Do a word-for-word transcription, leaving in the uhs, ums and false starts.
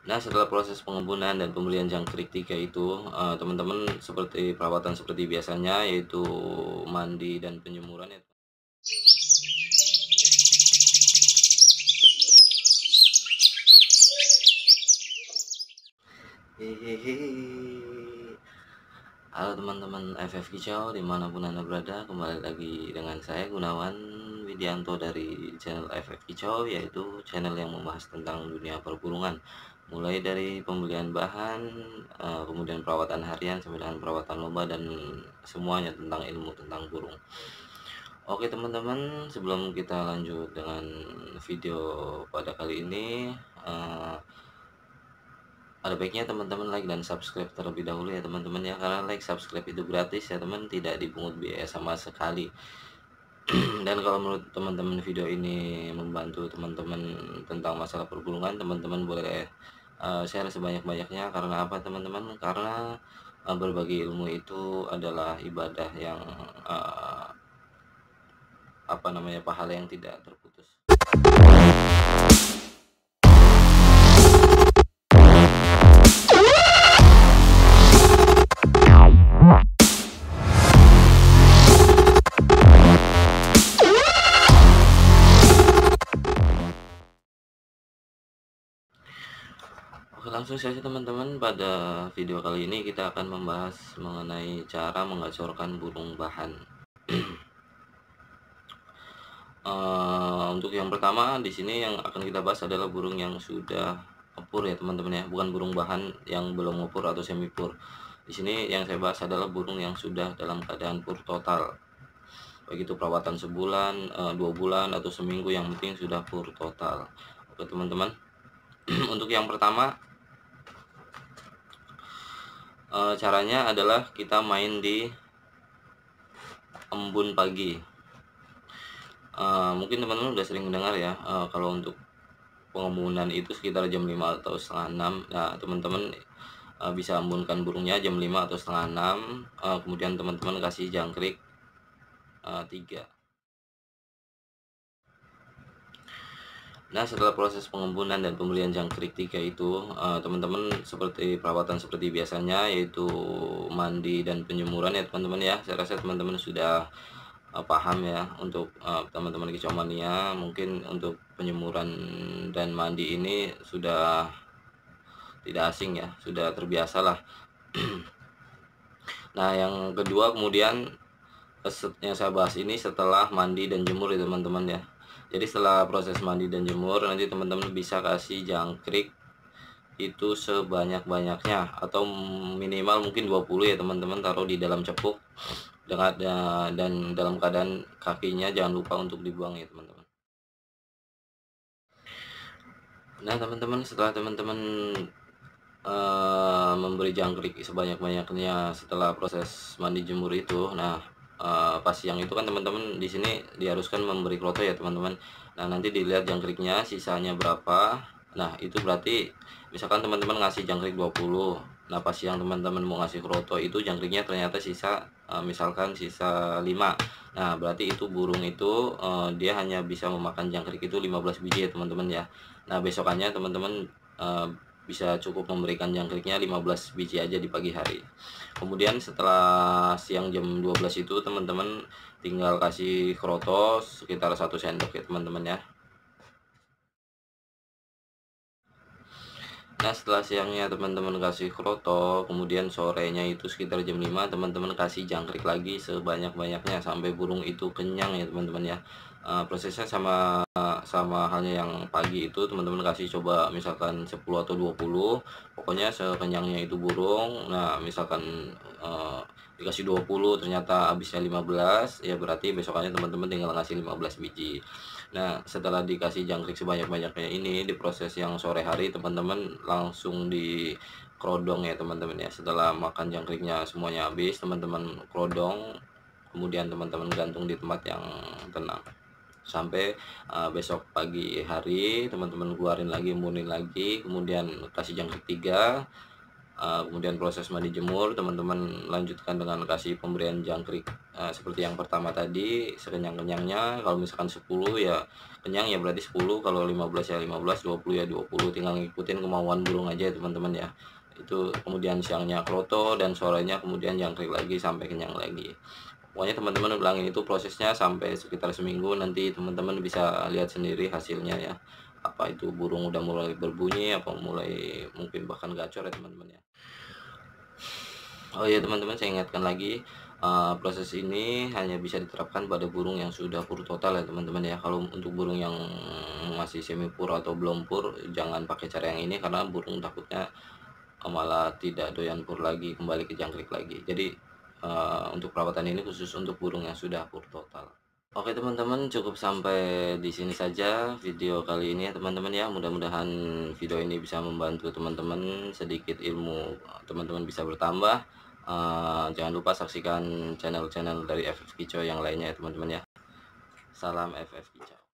Nah, setelah proses pengembunan dan pembelian jangkrik tiga itu, eee, teman-teman seperti perawatan seperti biasanya, yaitu mandi dan penjemuran ya. Hehehe. Halo teman-teman F F Kicau dimanapun Anda berada, kembali lagi dengan saya Gunawan Widianto dari channel F F Kicau, yaitu channel yang membahas tentang dunia perburungan, mulai dari pembelian bahan, eh, kemudian perawatan harian sampai dengan perawatan lomba dan semuanya tentang ilmu tentang burung. Oke teman-teman, sebelum kita lanjut dengan video pada kali ini, eh, ada baiknya teman-teman like dan subscribe terlebih dahulu ya teman-teman ya, karena like subscribe itu gratis ya teman, tidak dipungut biaya sama sekali. Dan kalau menurut teman-teman video ini membantu teman-teman tentang masalah perburungan, teman-teman boleh uh, share sebanyak-banyaknya. Karena apa teman-teman? Karena uh, berbagi ilmu itu adalah ibadah yang uh, apa namanya, pahala yang tidak terputus. Oke, langsung saja teman-teman, pada video kali ini kita akan membahas mengenai cara mengacorkan burung bahan. uh, untuk yang pertama di sini yang akan kita bahas adalah burung yang sudah pur ya teman-teman ya, bukan burung bahan yang belum pur atau semi pur. Di sini yang saya bahas adalah burung yang sudah dalam keadaan pur total, baik itu perawatan sebulan, uh, dua bulan atau seminggu, yang penting sudah pur total. Oke teman-teman. Untuk yang pertama, e, caranya adalah kita main di embun pagi. E, mungkin teman-teman udah sering mendengar ya, e, kalau untuk pengembunan itu sekitar jam lima atau setengah enam. Nah teman-teman e, bisa embunkan burungnya jam lima atau setengah enam, e, kemudian teman-teman kasih jangkrik e, tiga. Nah, setelah proses pengembunan dan pembelian jangkrik tiga itu, teman-teman seperti perawatan seperti biasanya, yaitu mandi dan penjemuran ya teman-teman ya. Saya rasa teman-teman sudah uh, paham ya. Untuk uh, teman-teman kicau mania, mungkin untuk penjemuran dan mandi ini sudah tidak asing ya, sudah terbiasa lah. Nah, yang kedua kemudian yang saya bahas ini setelah mandi dan jemur ya teman-teman ya. Jadi setelah proses mandi dan jemur, nanti teman-teman bisa kasih jangkrik itu sebanyak-banyaknya, atau minimal mungkin dua puluh ya teman-teman, taruh di dalam cepuk dengan dan dalam keadaan kakinya jangan lupa untuk dibuang ya teman-teman. Nah teman-teman, setelah teman-teman uh, memberi jangkrik sebanyak-banyaknya setelah proses mandi jemur itu, nah Uh, pas siang itu kan teman-teman di sini diharuskan memberi kroto ya teman-teman. Nah nanti dilihat jangkriknya sisanya berapa. Nah itu berarti misalkan teman-teman ngasih jangkrik dua puluh, nah pas siang teman-teman mau ngasih kroto itu jangkriknya ternyata sisa uh, misalkan sisa lima. Nah berarti itu burung itu uh, dia hanya bisa memakan jangkrik itu lima belas biji ya teman-teman ya. Nah besokannya teman-teman uh, bisa cukup memberikan jangkriknya lima belas biji aja di pagi hari. Kemudian setelah siang jam dua belas itu teman-teman tinggal kasih kroto sekitar satu sendok ya teman-teman ya. Nah setelah siangnya teman-teman kasih kroto, kemudian sorenya itu sekitar jam lima teman-teman kasih jangkrik lagi sebanyak-banyaknya sampai burung itu kenyang ya teman-teman ya. Uh, prosesnya sama sama halnya yang pagi itu, teman-teman kasih coba misalkan sepuluh atau dua puluh, pokoknya sekenyangnya itu burung. Nah misalkan uh, dikasih dua puluh ternyata habisnya lima belas, ya berarti besokannya teman-teman tinggal ngasih lima belas biji. Nah setelah dikasih jangkrik sebanyak-banyaknya ini, di proses yang sore hari teman-teman langsung di kerodong ya teman-teman ya. Setelah makan jangkriknya semuanya habis, teman-teman kerodong, kemudian teman-teman gantung di tempat yang tenang sampai uh, besok pagi hari teman-teman keluarin lagi, embunin lagi, kemudian kasih jangkrik tiga, uh, kemudian proses mandi jemur teman-teman lanjutkan dengan kasih pemberian jangkrik uh, seperti yang pertama tadi, sekenyang-kenyangnya. Kalau misalkan sepuluh ya kenyang ya berarti sepuluh, kalau lima belas ya lima belas, dua puluh ya dua puluh, tinggal ngikutin kemauan burung aja ya teman-teman ya. Itu kemudian siangnya kroto dan sorenya kemudian jangkrik lagi sampai kenyang lagi. Pokoknya teman-teman ulangin itu prosesnya sampai sekitar seminggu, nanti teman-teman bisa lihat sendiri hasilnya ya. Apa itu burung udah mulai berbunyi, apa mulai mungkin bahkan gacor ya teman-teman ya. Oh ya teman-teman, saya ingatkan lagi, uh, proses ini hanya bisa diterapkan pada burung yang sudah pur total ya teman-teman ya. Kalau untuk burung yang masih semi pur atau belum pur, jangan pakai cara yang ini karena burung takutnya uh, malah tidak doyan pur lagi, kembali ke jangkrik lagi. Jadi uh, untuk perawatan ini khusus untuk burung yang sudah pur total. Oke teman-teman, cukup sampai di sini saja video kali ini ya teman-teman ya. Mudah-mudahan video ini bisa membantu teman-teman, sedikit ilmu teman-teman bisa bertambah. Uh, jangan lupa saksikan channel-channel dari F F Kicau yang lainnya ya teman-teman ya. Salam F F Kicau.